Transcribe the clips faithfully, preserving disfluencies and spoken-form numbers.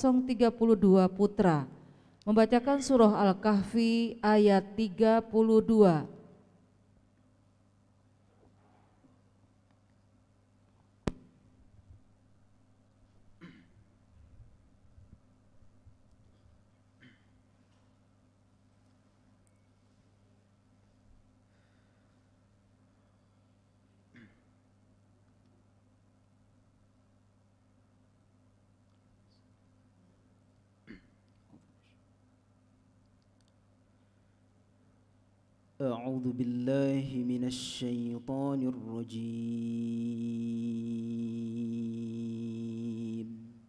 tiga puluh dua Putra membacakan surah Al-Kahfi ayat tiga puluh dua. أعوذ بالله من الشيطان الرجيم.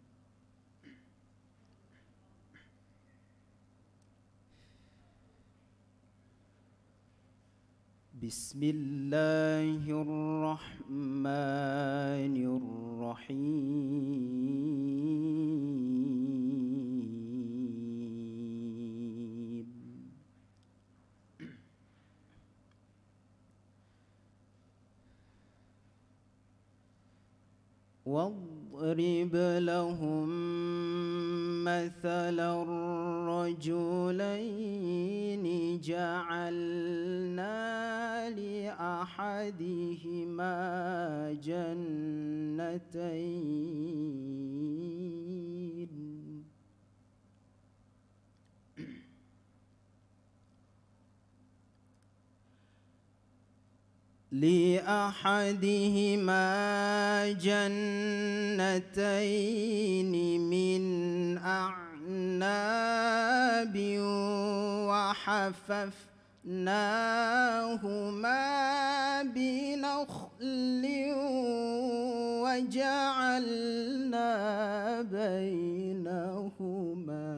بسم الله الرحمن الرحيم. واضرب لهم مثل الرجلين جعلنا لأحدهما جنتين لأحدهما جنتين من أعناب وحففناهما بنخل وجعلنا بينهما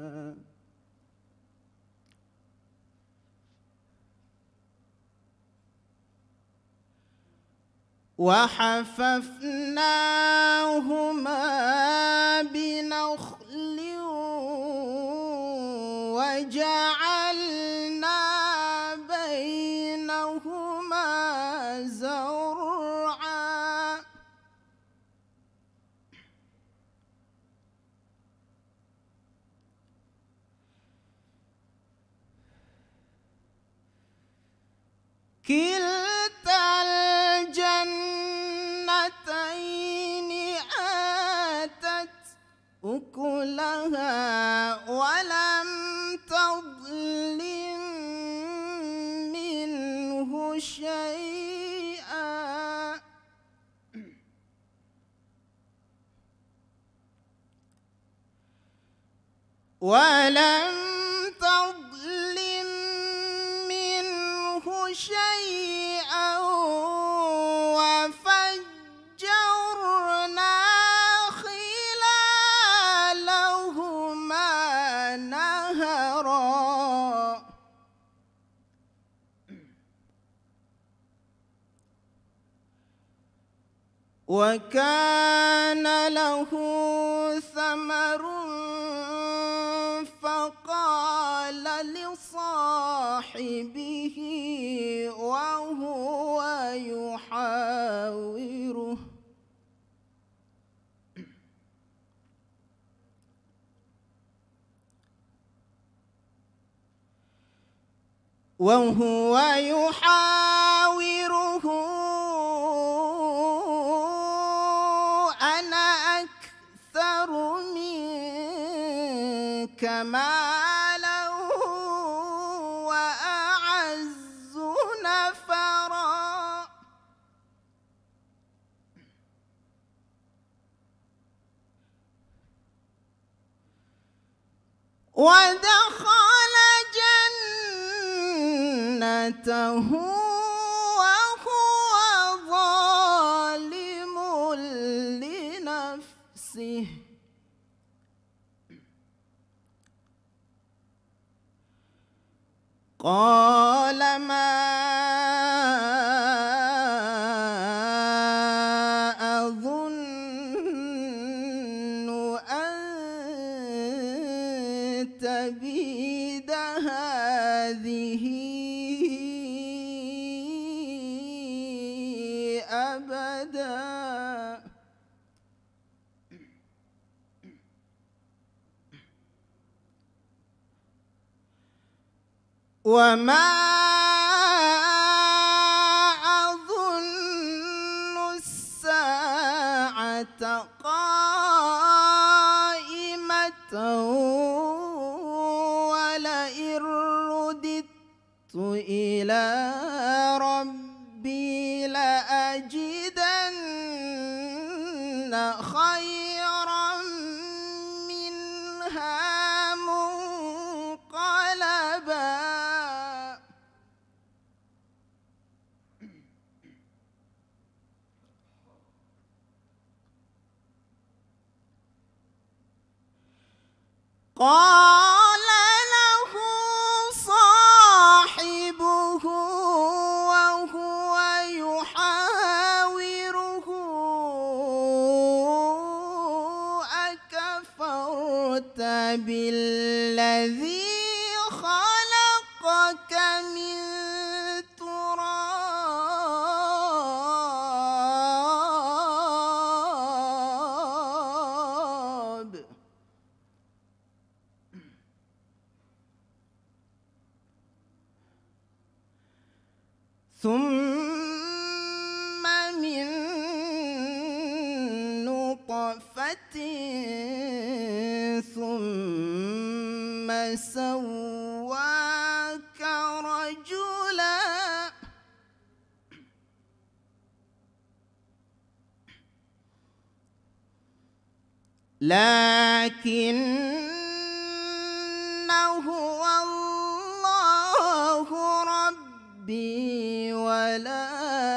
وحففناهما بنخل وجعلنا بينهما زرعا كلتا الجنتين آتت أكلها ولم تظلم منه شيئا ولم تظلم منه شيئا وفجرنا خلالهما نهرا وكان له ثمر فقال لصاحبه وهو يحاوره وهو يحاوره أنا أكثر منك مالا وأعز نفرا ودخل جنته وهو ظالم لنفسه قال ما أظن أن تبيد هذه أبدا وما أظن الساعة قائمة ولئن رددت إلى ربي لأجدن خيرا منها منقلبا قال له صاحبه وهو يحاوره أكفرت بالذي خلقك من تراب ثم من نطفة ثم سواك رجلا لكن هو الله ربي ولا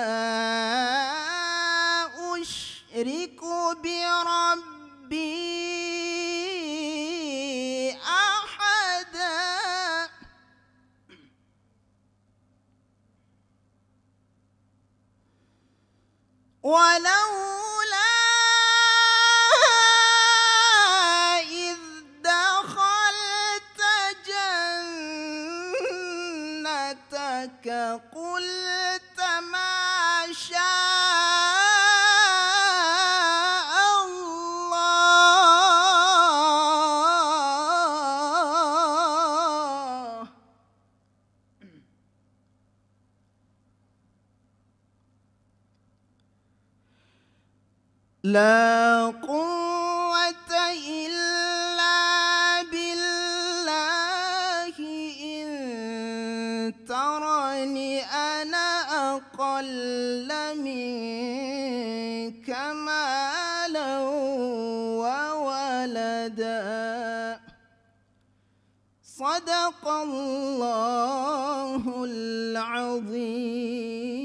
أشرك بربي أحدا ولولا إذ دخلت جنتك قلت ما شاء الله لا قوة إلا بالله إن ترني أنا أقل منك مالا وولدا صدق الله العظيم.